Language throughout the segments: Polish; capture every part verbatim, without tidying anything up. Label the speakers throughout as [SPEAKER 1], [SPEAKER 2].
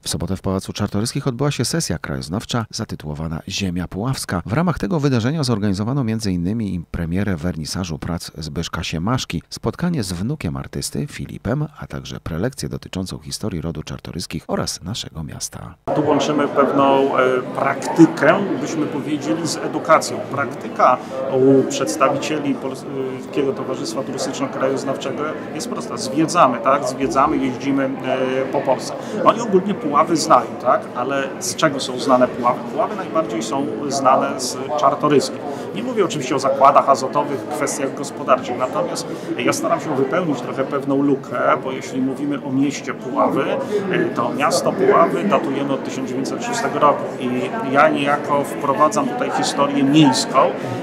[SPEAKER 1] W sobotę w Pałacu Czartoryskich odbyła się sesja krajoznawcza zatytułowana Ziemia Puławska. W ramach tego wydarzenia zorganizowano między innymi premierę wernisażu prac Zbyszka Siemaszki, spotkanie z wnukiem artysty Filipem, a także prelekcję dotyczącą historii rodu Czartoryskich oraz naszego miasta.
[SPEAKER 2] Tu łączymy pewną e, praktykę, byśmy powiedzieli, z edukacją. Praktyka u przedstawicieli Polskiego Towarzystwa Turystyczno-Krajoznawczego jest prosta. Zwiedzamy, tak? Zwiedzamy, jeździmy e, po Polsce. Oni ogólnie Puławy znają, tak? Ale z czego są znane Puławy? Puławy najbardziej są znane z Czartoryskich. Nie mówię oczywiście o zakładach azotowych, kwestiach gospodarczych, natomiast ja staram się wypełnić trochę pewną lukę, bo jeśli mówimy o mieście Puławy, to miasto Puławy datujemy od tysiąc dziewięćset szóstego roku i ja niejako wprowadzam tutaj historię miejską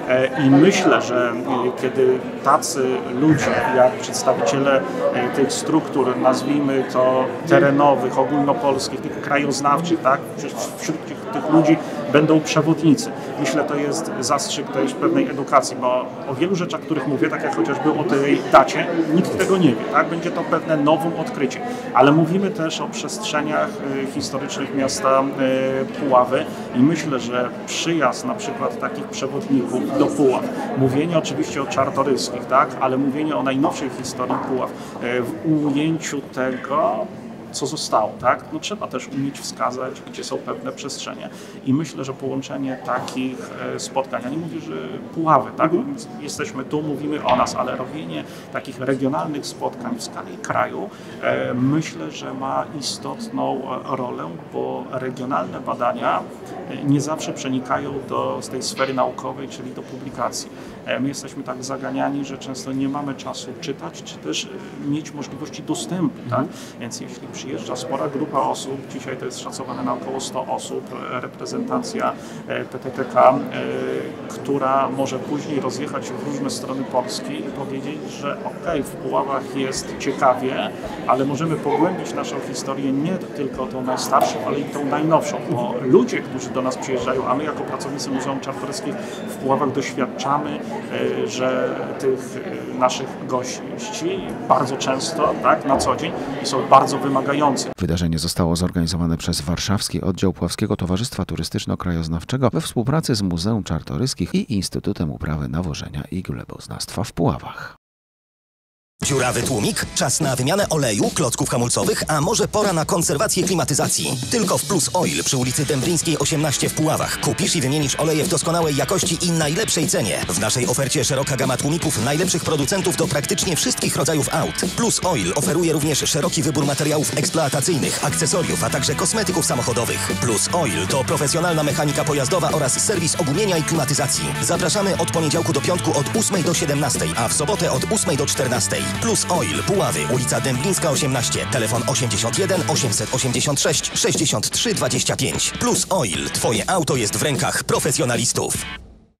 [SPEAKER 2] i myślę, że kiedy tacy ludzie, jak przedstawiciele tych struktur, nazwijmy to terenowych, ogólnopolskich, tych krajoznawczych, tak, wśród tych, tych ludzi będą przewodnicy. Myślę, to jest zastrzyk też pewnej edukacji, bo o wielu rzeczach, o których mówię, tak jak chociażby o tej dacie, nikt tego nie wie, tak? Będzie to pewne nowum odkrycie, ale mówimy też o przestrzeniach historycznych miasta Puławy i myślę, że przyjazd na przykład takich przewodników do Puław, mówienie oczywiście o Czartoryskich, tak? Ale mówienie o najnowszej historii Puław w ujęciu tego, co zostało, tak? No trzeba też umieć wskazać, gdzie są pewne przestrzenie. I myślę, że połączenie takich spotkań, ja nie mówię, że Puławy, tak? Mhm. Jesteśmy tu, mówimy o nas, ale robienie takich regionalnych spotkań w skali kraju, e, myślę, że ma istotną rolę, bo regionalne badania nie zawsze przenikają do z tej sfery naukowej, czyli do publikacji. E, my jesteśmy tak zaganiani, że często nie mamy czasu czytać, czy też mieć możliwości dostępu, mhm. tak? Więc jeśli przyjeżdża spora grupa osób, dzisiaj to jest szacowane na około sto osób, reprezentacja P T T K, która może później rozjechać się w różne strony Polski i powiedzieć, że okej, w Puławach jest ciekawie, ale możemy pogłębić naszą historię nie tylko tą najstarszą, ale i tą najnowszą, bo ludzie, którzy do nas przyjeżdżają, a my jako pracownicy Muzeum Czartoryskich w Puławach doświadczamy, że tych naszych gości bardzo często, tak, na co dzień i są bardzo wymagający.
[SPEAKER 1] Wydarzenie zostało zorganizowane przez Warszawski Oddział Puławskiego Towarzystwa Turystyczno-Krajoznawczego we współpracy z Muzeum Czartoryskich i Instytutem Uprawy Nawożenia i Gleboznawstwa w Puławach.
[SPEAKER 3] Dziurawy tłumik? Czas na wymianę oleju, klocków hamulcowych, a może pora na konserwację klimatyzacji. Tylko w Plus Oil przy ulicy Dęblińskiej osiemnaście w Puławach kupisz i wymienisz oleje w doskonałej jakości i najlepszej cenie. W naszej ofercie szeroka gama tłumików najlepszych producentów do praktycznie wszystkich rodzajów aut. Plus Oil oferuje również szeroki wybór materiałów eksploatacyjnych, akcesoriów, a także kosmetyków samochodowych. Plus Oil to profesjonalna mechanika pojazdowa oraz serwis ogumienia i klimatyzacji. Zapraszamy od poniedziałku do piątku od ósmej do siedemnastej, a w sobotę od ósmej do czternastej. Plus Oil, Puławy, ulica Dęblińska osiemnaście, telefon osiemdziesiąt jeden osiemset osiemdziesiąt sześć sześćdziesiąt trzy dwadzieścia pięć. Plus Oil, twoje auto jest w rękach profesjonalistów.